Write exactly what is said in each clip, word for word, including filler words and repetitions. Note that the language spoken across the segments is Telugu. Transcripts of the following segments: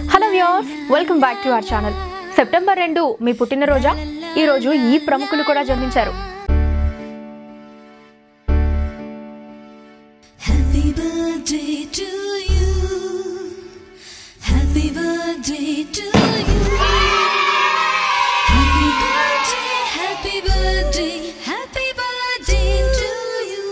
Hello viewers, welcome back to our channel. September రెండు మీ పుట్టినరోజా? ఈ రోజు ఈ ప్రముఖులు కూడా జన్మించారు. Happy birthday to you. Happy birthday to you. Happy birthday, happy birthday, happy birthday to you.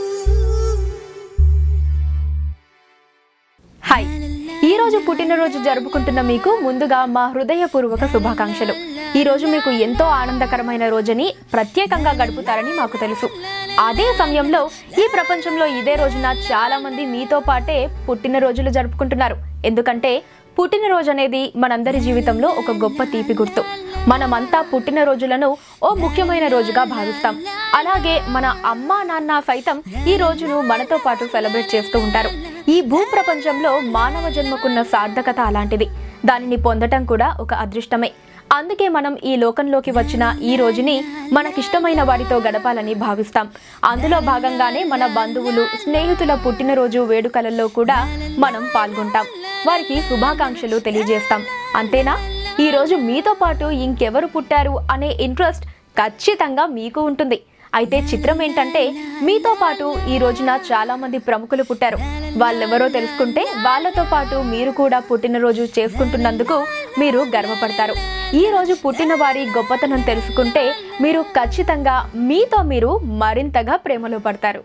Hi, ఈ రోజు పుట్టినరోజు జరుపుకుంటున్న మీకు ముందుగా మా హృదయపూర్వక శుభాకాంక్షలు. ఈ రోజు మీకు ఎంతో ఆనందకరమైన రోజుని ప్రత్యేకంగా గడుపుతారని మాకు తెలుసు. అదే సమయంలో ఈ ప్రపంచంలో ఇదే రోజున చాలా మంది మీతో పాటే పుట్టినరోజులు జరుపుకుంటున్నారు. ఎందుకంటే పుట్టినరోజు అనేది మనందరి జీవితంలో ఒక గొప్ప తీపి గుర్తు. మనమంతా పుట్టినరోజులను ఓ ముఖ్యమైన రోజుగా భావిస్తాం. అలాగే మన అమ్మా నాన్న సైతం ఈ రోజును మనతో పాటు సెలబ్రేట్ చేస్తూ ఉంటారు. ఈ భూ ప్రపంచంలో మానవ జన్మకున్న సార్థకత అలాంటిది. దానిని పొందటం కూడా ఒక అదృష్టమే. అందుకే మనం ఈ లోకంలోకి వచ్చిన ఈ రోజుని మనకిష్టమైన వారితో గడపాలని భావిస్తాం. అందులో భాగంగానే మన బంధువులు, స్నేహితుల పుట్టినరోజు వేడుకలలో కూడా మనం పాల్గొంటాం. వారికి శుభాకాంక్షలు తెలియజేస్తాం. అంతేనా? ఈ రోజు మీతో పాటు ఇంకెవరు పుట్టారు అనే ఇంట్రెస్ట్ ఖచ్చితంగా మీకు ఉంటుంది. అయితే చిత్రం ఏంటంటే మీతో పాటు ఈ రోజున చాలా మంది ప్రముఖులు పుట్టారు. వాళ్ళెవరో తెలుసుకుంటే వాళ్ళతో పాటు మీరు కూడా పుట్టినరోజు చేసుకుంటున్నందుకు మీరు గర్వపడతారు. ఈ రోజు పుట్టిన వారి గొప్పతనం తెలుసుకుంటే మీరు ఖచ్చితంగా మీతో మీరు మరింతగా ప్రేమలో పడతారు.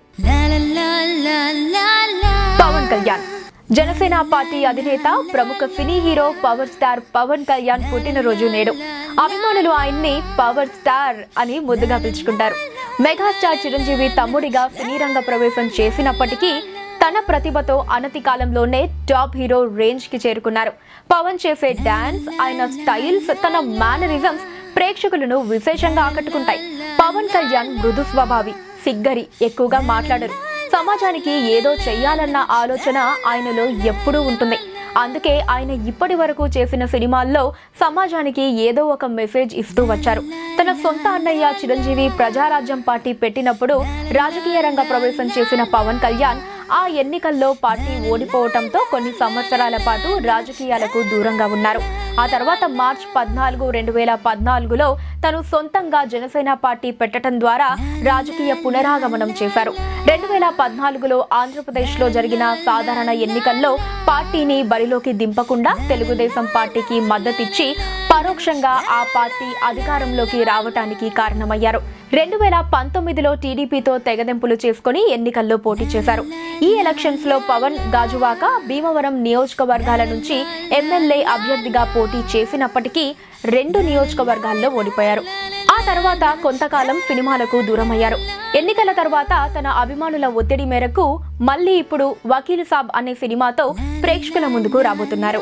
పవన్ కళ్యాణ్. జనసేన పార్టీ అధినేత, ప్రముఖ cine hero power star Pawan Kalyan పుట్టినరోజు నేడు. అభిమానులు ఆయన్ని పవర్ స్టార్ అని ముద్దుగా పిలుచుకుంటారు. మెగాస్టార్ చిరంజీవి తమ్ముడిగా సినీ రంగ ప్రవేశం చేసినప్పటికీ తన ప్రతిభతో అనతి కాలంలోనే టాప్ హీరో రేంజ్ కి చేరుకున్నారు. పవన్ చేసే డాన్స్, ఆయన స్టైల్స్, తన మేనరిజమ్స్ ప్రేక్షకులను విశేషంగా ఆకట్టుకుంటాయి. పవన్ కళ్యాణ్ మృదు స్వభావి, సిగ్గరి, ఎక్కువగా మాట్లాడరు. సమాజానికి ఏదో చెయ్యాలన్న ఆలోచన ఆయనలో ఎప్పుడూ ఉంటుంది. అందుకే ఆయన ఇప్పటి వరకు చేసిన సినిమాల్లో సమాజానికి ఏదో ఒక మెసేజ్ ఇస్తూ వచ్చారు. తన సొంత అన్నయ్య చిరంజీవి ప్రజారాజ్యం పార్టీ పెట్టినప్పుడు రాజకీయ రంగ ప్రవేశం చేసిన పవన్ కళ్యాణ్ ఆ ఎన్నికల్లో పార్టీ ఓడిపోవటంతో కొన్ని సంవత్సరాల పాటు రాజకీయాలకు దూరంగా ఉన్నారు. ఆ తర్వాత మార్చ్ పద్నాలుగు రెండు వేల పద్నాలుగులో తను సొంతంగా జనసేన పార్టీ పెట్టడం ద్వారా రాజకీయ పునరాగమనం చేశారు. రెండు వేల పద్నాలుగులో ఆంధ్రప్రదేశ్లో జరిగిన సాధారణ ఎన్నికల్లో పార్టీని బరిలోకి దింపకుండా తెలుగుదేశం పార్టీకి మద్దతిచ్చి పరోక్షంగా ఆ పార్టీ అధికారంలోకి రావటానికి కారణమయ్యారు. రెండు వేల పంతొమ్మిదిలో టీడీపీతో తెగదెంపులు చేసుకుని ఎన్నికల్లో పోటీ చేశారు. ఈ ఎలక్షన్స్ లో పవన్ గాజువాక, భీమవరం నియోజకవర్గాల నుంచి ఎమ్మెల్యే అభ్యర్థిగా పోటీ చేసినప్పటికీ రెండు నియోజకవర్గాల్లో ఓడిపోయారు. ఆ తర్వాత కొంతకాలం సినిమాలకు దూరమయ్యారు. ఎన్నికల తర్వాత తన అభిమానుల ఒత్తిడి మేరకు మళ్ళీ ఇప్పుడు వకీల్ సాబ్ అనే సినిమాతో ప్రేక్షకుల ముందుకు రాబోతున్నారు.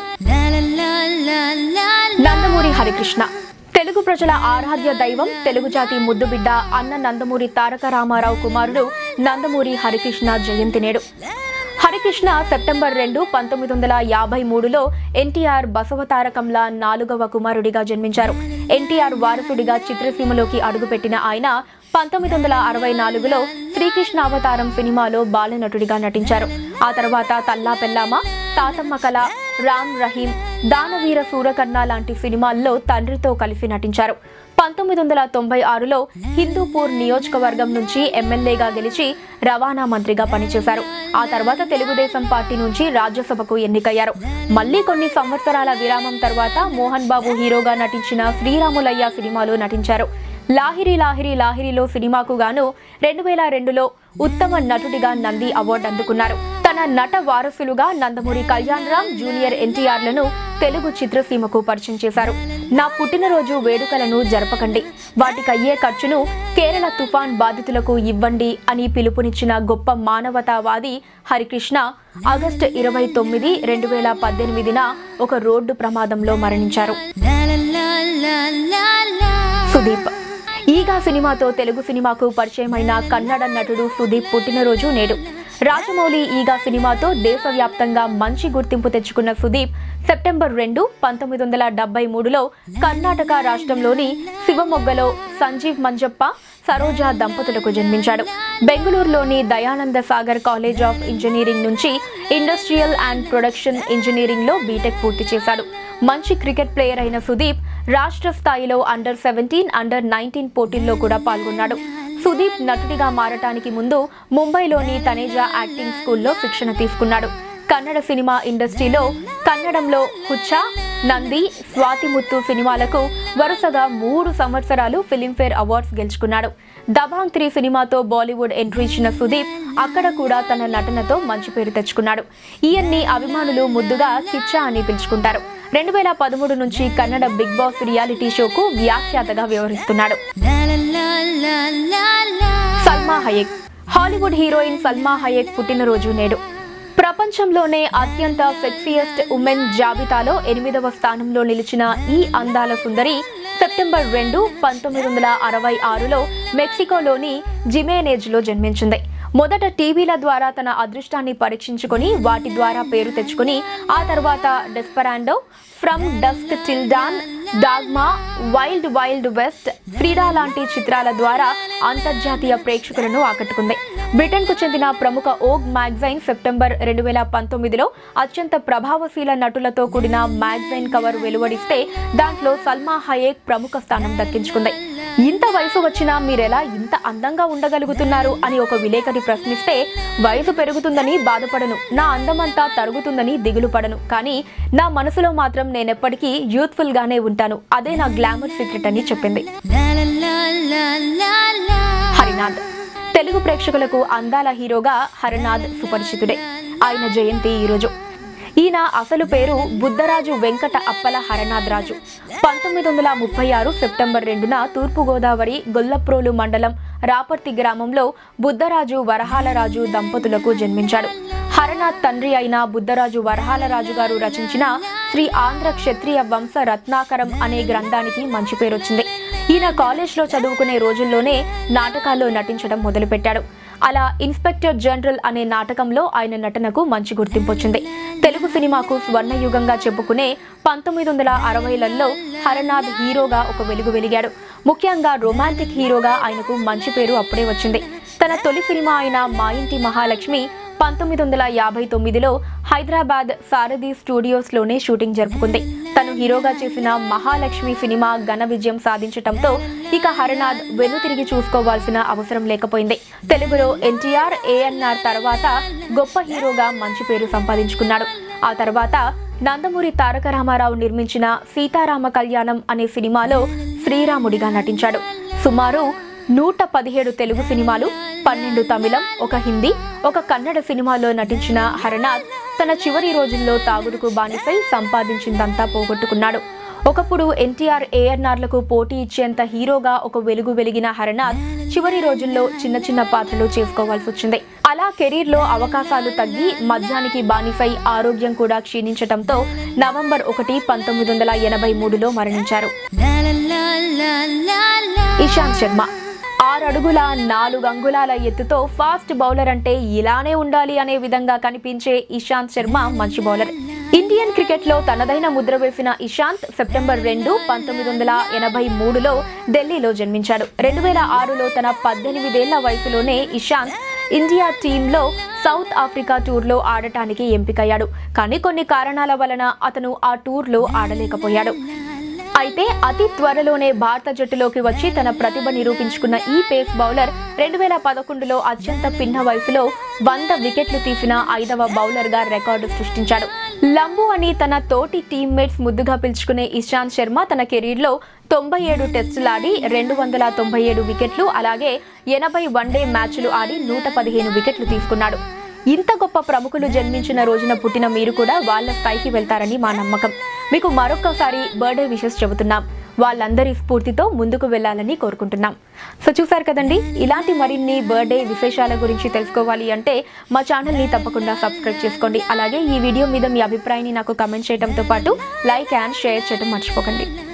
నందమూరి హరికృష్ణ. తెలుగు ప్రజల ఆరాధ్య దైవం, తెలుగు జాతి ముద్దుబిడ్డ అన్న నందమూరి తారక రామారావు కుమారుడు నందమూరి హరికృష్ణ జయంతి నేడు. హరికృష్ణ సెప్టెంబర్ రెండు పంతొమ్మిది వందల యాభై మూడులో ఎన్టీఆర్ బసవతారకంలా నాలుగవ కుమారుడిగా జన్మించారు. ఎన్టీఆర్ వారసుడిగా చిత్రసీమలోకి అడుగుపెట్టిన ఆయన పంతొమ్మిది వందల అరవై నాలుగులో శ్రీకృష్ణ అవతారం సినిమాలో బాలనటుడిగా నటించారు. ఆ తర్వాత తల్లా పెల్లామ, తాతమ్మ కళ, రామ్ రహీం, దానవీర సూరకర్ణ లాంటి సినిమాల్లో తండ్రితో కలిసి నటించారు. పంతొమ్మిది వందల తొంభై ఆరులో హిందూపూర్ నియోజకవర్గం నుంచి ఎమ్మెల్యేగా గెలిచి రవాణా మంత్రిగా పనిచేశారు. ఆ తర్వాత తెలుగుదేశం పార్టీ నుంచి రాజ్యసభకు ఎన్నికయ్యారు. మళ్లీ కొన్ని సంవత్సరాల విరామం తర్వాత మోహన్ బాబు హీరోగా నటించిన శ్రీరాములయ్య సినిమాలో నటించారు. లాహిరి లాహిరి లాహిరిలో సినిమాకు గాను రెండు వేల రెండులో ఉత్తమ నటుడిగా నంది అవార్డు అందుకున్నారు. తన నట వారసులుగా నందమూరి కళ్యాణ్ రామ్, జూనియర్ ఎన్టీఆర్లను తెలుగు చిత్రసీమకు పరిచయం చేశారు. నా పుట్టినరోజు వేడుకలను జరపకండి, వాటికయ్యే ఖర్చును కేరళ తుఫాన్ బాధితులకు ఇవ్వండి అని పిలుపునిచ్చిన గొప్ప మానవతావాది హరికృష్ణ ఆగస్టు ఇరవై తొమ్మిది రెండు వేల పద్దెనిమిదిన ఒక రోడ్డు ప్రమాదంలో మరణించారు. సుదీప్. ఈగా సినిమాతో తెలుగు సినిమాకు పరిచయమైన కన్నడ నటుడు సుదీప్ పుట్టినరోజు నేడు. రాజమౌళి ఈగా సినిమాతో దేశవ్యాప్తంగా మంచి గుర్తింపు తెచ్చుకున్న సుదీప్ సెప్టెంబర్ రెండు పంతొమ్మిది వందల డెబ్బై మూడులో కర్ణాటక రాష్ట్రంలోని శివమొగ్గలో సంజీవ్ మంజప్ప సరోజా దంపతులకు జన్మించాడు. బెంగళూరులోని Dayananda Sagar college of engineering నుంచి ఇండస్ట్రియల్ అండ్ ప్రొడక్షన్ ఇంజనీరింగ్ లో బీటెక్ పూర్తి చేశాడు. మంచి క్రికెట్ ప్లేయర్ అయిన సుదీప్ రాష్ట్ర స్థాయిలో అండర్ సెవెంటీన్ అండర్ నైన్టీన్ పోటీల్లో కూడా పాల్గొన్నాడు. సుదీప్ నటుడిగా మారటానికి ముందు ముంబైలోని తనేజా యాక్టింగ్ స్కూల్లో శిక్షణ తీసుకున్నాడు. కన్నడ సినిమా ఇండస్ట్రీలో కన్నడంలో హుచ్చా, నంది, స్వాతిముత్తు సినిమాలకు వరుసగా మూడు సంవత్సరాలు ఫిలింఫేర్ అవార్డ్స్ గెలుచుకున్నాడు. దబాంగ్ త్రీ సినిమాతో బాలీవుడ్ ఎంట్రీ ఇచ్చిన సుదీప్ అక్కడ కూడా తన నటనతో మంచి పేరు తెచ్చుకున్నాడు. ఈయన్ని అభిమానులు ముద్దుగా కిచ్చా అని పిలుచుకుంటారు. రెండు వేల పదమూడు నుంచి కన్నడ బిగ్ బాస్ రియాలిటీ షోకు వ్యాఖ్యాతగా వ్యవహరిస్తున్నాడు. Salma Hayek. Hollywood heroine Salma Hayek పుట్టినరోజు నేడు. ప్రపంచంలోనే అత్యంత సెక్సియస్ట్ ఉమెన్ జాబితాలో ఎనిమిదవ స్థానంలో నిలిచిన ఈ అందాల సుందరి సెప్టెంబర్ రెండు పంతొమ్మిది వందల అరవై ఆరులో మెక్సికోలోని జిమేనేజ్ లో జన్మించింది. మొదట టీవీల ద్వారా తన అదృష్టాన్ని పరీక్షించుకుని వాటి ద్వారా పేరు తెచ్చుకుని ఆ తర్వాత Desperado, from dusk till dawn, Dogma, wild wild west, Frida లాంటి చిత్రాల ద్వారా అంతర్జాతీయ ప్రేక్షకులను ఆకట్టుకుంది. బ్రిటన్ కు చెందిన ప్రముఖ ఓగ్ మ్యాగజైన్ సెప్టెంబర్ రెండు వేల పంతొమ్మిదిలో అత్యంత ప్రభావశీల నటులతో కూడిన మ్యాగజైన్ కవర్ వెలువడిస్తే దాంట్లో సల్మా హయేక్ ప్రముఖ స్థానం దక్కించుకుంది. ఇంత వయసు వచ్చినా మీరెలా ఇంత అందంగా ఉండగలుగుతున్నారు అని ఒక విలేకరి ప్రశ్నిస్తే, వయసు పెరుగుతుందని బాధపడను, నా అందమంతా తరుగుతుందని దిగులు పడను, కానీ నా మనసులో మాత్రం నేనెప్పటికీ యూత్ఫుల్ గానే ఉంటాను, అదే నా గ్లామర్ సీక్రెట్ అని చెప్పింది. హరినాథ్. తెలుగు ప్రేక్షకులకు అందాల హీరోగా హరినాథ్ సుపరిచితుడే. ఆయన జయంతి ఈరోజు. ఈయన అసలు పేరు బుద్ధరాజు వెంకట అప్పల హరనాథ్ రాజు. పంతొమ్మిది వందల ముప్పై ఆరు సెప్టెంబర్ రెండున తూర్పుగోదావరి గొల్లప్రోలు మండలం రాపర్తి గ్రామంలో బుద్ధరాజు వరహాలరాజు దంపతులకు జన్మించాడు. హరనాథ్ తండ్రి అయిన బుద్ధరాజు వరహాలరాజు గారు రచించిన శ్రీ ఆంధ్ర క్షత్రియ వంశ రత్నాకరం అనే గ్రంథానికి మంచి పేరొచ్చింది. ఈయన కాలేజ్లో చదువుకునే రోజుల్లోనే నాటకాల్లో నటించడం మొదలుపెట్టాడు. అలా ఇన్స్పెక్టర్ జనరల్ అనే నాటకంలో ఆయన నటనకు మంచి గుర్తింపు వచ్చింది. తెలుగు సినిమాకు స్వర్ణయుగంగా చెప్పుకునే పంతొమ్మిది వందల అరవైలలో హరనాథ్ హీరోగా ఒక వెలుగు వెలిగాడు. ముఖ్యంగా రొమాంటిక్ హీరోగా ఆయనకు మంచి పేరు అప్పుడే వచ్చింది. తన తొలి సినిమా అయిన మా ఇంటి మహాలక్ష్మి పంతొమ్మిది వందల యాభై తొమ్మిదిలో హైదరాబాద్ సారథి స్టూడియోస్ లోనే షూటింగ్ జరుపుకుంది. తను హీరోగా చేసిన మహాలక్ష్మి సినిమా ఘన విజయం సాధించటంతో ఇక హరనాథ్ వెనుతిరిగి చూసుకోవాల్సిన అవసరం లేకపోయింది. తెలుగులో ఎన్టీఆర్, ఏఎన్ఆర్ తర్వాత గొప్ప హీరోగా మంచి పేరు సంపాదించుకున్నాడు. ఆ తర్వాత నందమూరి తారక రామారావు నిర్మించిన సీతారామ కళ్యాణం అనే సినిమాలో శ్రీరాముడిగా నటించాడు. సుమారు నూట పదిహేడు తెలుగు సినిమాలు, పన్నెండు తమిళం, ఒక హిందీ, ఒక కన్నడ సినిమాలో నటించిన హరనాథ్ తన చివరి రోజుల్లో తాగుడుకు బానిసై సంపాదించిందంతా పోగొట్టుకున్నాడు. ఒకప్పుడు ఎన్టీఆర్, ఏఎన్ఆర్లకు పోటీ ఇచ్చేంత హీరోగా ఒక వెలుగు వెలిగిన హరనాథ్ చివరి రోజుల్లో చిన్న చిన్న పాత్రలు చేసుకోవాల్సి వచ్చింది. అలా కెరీర్ లో అవకాశాలు తగ్గి మద్యానికి బానిసై ఆరోగ్యం కూడా క్షీణించటంతో నవంబర్ ఒకటి పంతొమ్మిది వందల ఎనభై మూడులో మరణించారు. ఇషాంత్ శర్మ. ఆరు అడుగుల నాలుగు అంగుళాల ఎత్తుతో ఫాస్ట్ బౌలర్ అంటే ఇలానే ఉండాలి అనే విధంగా కనిపించే ఇషాంత్ శర్మ మంచి బౌలర్. ఇండియన్ క్రికెట్ లో తనదైన ముద్ర వేసిన ఇషాంత్ సెప్టెంబర్ రెండు పంతొమ్మిది వందల ఎనభై మూడులో ఢిల్లీలో జన్మించాడు. రెండు వేల ఆరులో తన పద్దెనిమిదేళ్ల వయసులోనే ఇషాంత్ ఇండియా టీంలో సౌత్ ఆఫ్రికా టూర్లో ఆడటానికి ఎంపికయ్యాడు. కానీ కొన్ని కారణాల వలన అతను ఆ టూర్లో ఆడలేకపోయాడు. అయితే అతి త్వరలోనే భారత జట్టులోకి వచ్చి తన ప్రతిభ నిరూపించుకున్న ఈ పేస్ బౌలర్ రెండు వేల పదకొండులో అత్యంత పిన్న వయసులో వంద వికెట్లు తీసిన ఐదవ బౌలర్ గా రికార్డు సృష్టించాడు. లంబు అని తన తోటి టీమ్మేట్స్ ముద్దుగా పిలుచుకునే ఇషాంత్ శర్మ తన కెరీర్ లో తొంభై ఏడు టెస్టులాడి రెండు వందల తొంభై ఏడు వికెట్లు, అలాగే ఎనభై వన్డే మ్యాచ్లు ఆడి నూట పదిహేను వికెట్లు తీసుకున్నాడు. ఇంత గొప్ప ప్రముఖులు జన్మించిన రోజున పుట్టిన మీరు కూడా వాళ్ళ స్థాయికి వెళ్తారని మా నమ్మకం. మీకు మరొకసారి బర్త్డే విషెస్ చెబుతున్నాం. వాళ్ళందరి స్ఫూర్తితో ముందుకు వెళ్లాలని కోరుకుంటున్నాం. సో చూసారు కదండి, ఇలాంటి మరిన్ని బర్త్డే విశేషాల గురించి తెలుసుకోవాలి అంటే మా ఛానల్ని తప్పకుండా సబ్స్క్రైబ్ చేసుకోండి. అలాగే ఈ వీడియో మీద మీ అభిప్రాయాన్ని నాకు కమెంట్ చేయడంతో పాటు లైక్ అండ్ షేర్ చేయడం మర్చిపోకండి.